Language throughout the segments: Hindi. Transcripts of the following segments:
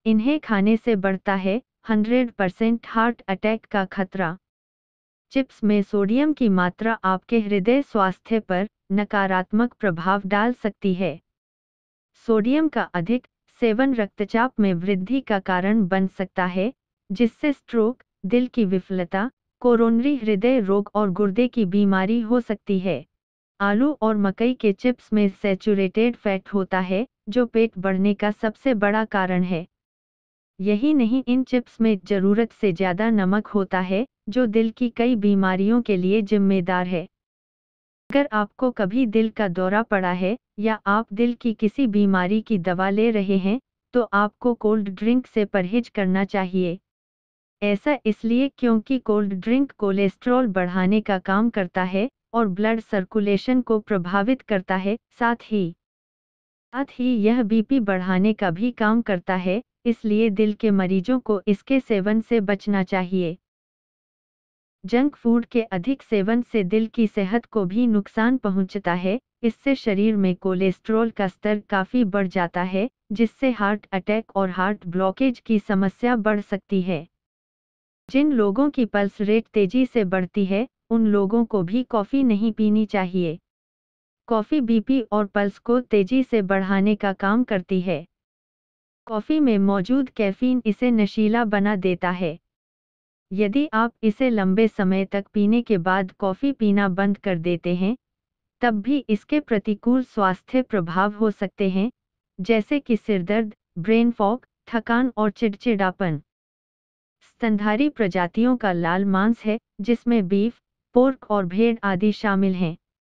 इन्हें खाने से बढ़ता है 100% हार्ट अटैक का खतरा। चिप्स में सोडियम की मात्रा आपके हृदय स्वास्थ्य पर नकारात्मक प्रभाव डाल सकती है। सोडियम का अधिक सेवन रक्तचाप में वृद्धि का कारण बन सकता है, जिससे स्ट्रोक, दिल की विफलता, कोरोनरी हृदय रोग और गुर्दे की बीमारी हो सकती है। आलू और मकई के चिप्स में सैचुरेटेड फैट होता है, जो पेट बढ़ने का सबसे बड़ा कारण है। यही नहीं, इन चिप्स में जरूरत से ज्यादा नमक होता है, जो दिल की कई बीमारियों के लिए जिम्मेदार है। अगर आपको कभी दिल का दौरा पड़ा है या आप दिल की किसी बीमारी की दवा ले रहे हैं, तो आपको कोल्ड ड्रिंक से परहेज करना चाहिए। ऐसा इसलिए क्योंकि कोल्ड ड्रिंक कोलेस्ट्रॉल बढ़ाने का काम करता है और ब्लड सर्कुलेशन को प्रभावित करता है, साथ ही यह बीपी बढ़ाने का भी काम करता है, इसलिए दिल के मरीजों को इसके सेवन से बचना चाहिए। जंक फूड के अधिक सेवन से दिल की सेहत को भी नुकसान पहुंचता है। इससे शरीर में कोलेस्ट्रॉल का स्तर काफी बढ़ जाता है, जिससे हार्ट अटैक और हार्ट ब्लॉकेज की समस्या बढ़ सकती है। जिन लोगों की पल्स रेट तेजी से बढ़ती है, उन लोगों को भी कॉफ़ी नहीं पीनी चाहिए। कॉफ़ी बीपी और पल्स को तेजी से बढ़ाने का काम करती है। कॉफ़ी में मौजूद कैफीन इसे नशीला बना देता है। यदि आप इसे लंबे समय तक पीने के बाद कॉफ़ी पीना बंद कर देते हैं, तब भी इसके प्रतिकूल स्वास्थ्य प्रभाव हो सकते हैं, जैसे कि सिरदर्द, ब्रेन फॉग, थकान और चिड़चिड़ापन। स्तनधारी प्रजातियों का लाल मांस है, जिसमें बीफ, पोर्क और भेड़ आदि शामिल हैं।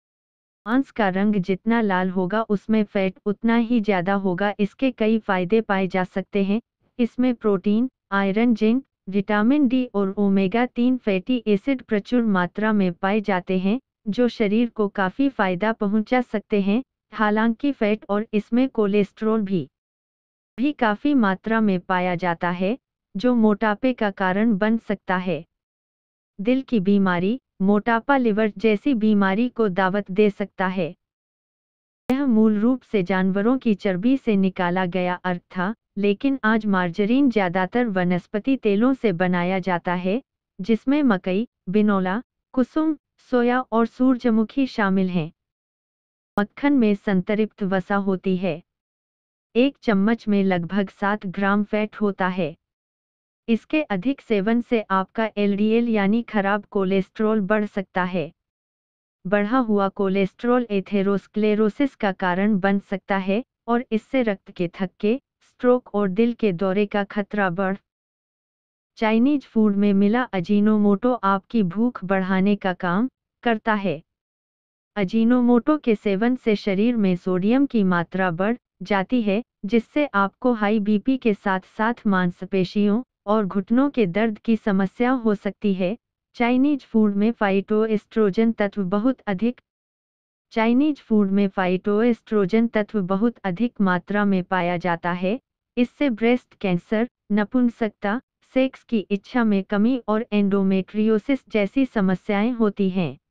मांस का रंग जितना लाल होगा उसमें फैट उतना ही ज्यादा होगा। इसके कई फायदे पाए जा सकते हैं। इसमें protein, iron, zinc, vitamin D और ओमेगा-3 फैटी एसिड प्रचुर मात्रा में पाए जाते हैं, जो शरीर को काफ़ी फायदा पहुंचा सकते हैं। हालांकि फैट और इसमें कोलेस्ट्रॉल भी काफ़ी मात्रा में पाया जाता है, जो मोटापे का कारण बन सकता है। दिल की बीमारी, मोटापा लिवर जैसी बीमारी को दावत दे सकता है। यह मूल रूप से जानवरों की चर्बी से निकाला गया अर्क था, लेकिन आज मार्जरीन ज्यादातर वनस्पति तेलों से बनाया जाता है, जिसमें मकई, बिनोला, कुसुम, सोया और सूरजमुखी शामिल हैं। मक्खन में संतृप्त वसा होती है। एक चम्मच में लगभग 7 ग्राम फैट होता है। इसके अधिक सेवन से आपका एलडीएल यानी खराब कोलेस्ट्रॉल बढ़ सकता है। बढ़ा हुआ कोलेस्ट्रॉल एथेरोस्क्लेरोसिस का कारण बन सकता है और इससे रक्त के थक्के, स्ट्रोक और दिल के दौरे का खतरा बढ़। चाइनीज फूड में मिला अजीनोमोटो आपकी भूख बढ़ाने का काम करता है। अजीनोमोटो के सेवन से शरीर में सोडियम की मात्रा बढ़ जाती है, जिससे आपको हाई बीपी के साथ साथ मांसपेशियों और घुटनों के दर्द की समस्या हो सकती है। चाइनीज फूड में फाइटोएस्ट्रोजन तत्व बहुत अधिक मात्रा में पाया जाता है। इससे ब्रेस्ट कैंसर, नपुंसकता, सेक्स की इच्छा में कमी और एंडोमेट्रियोसिस जैसी समस्याएं होती हैं।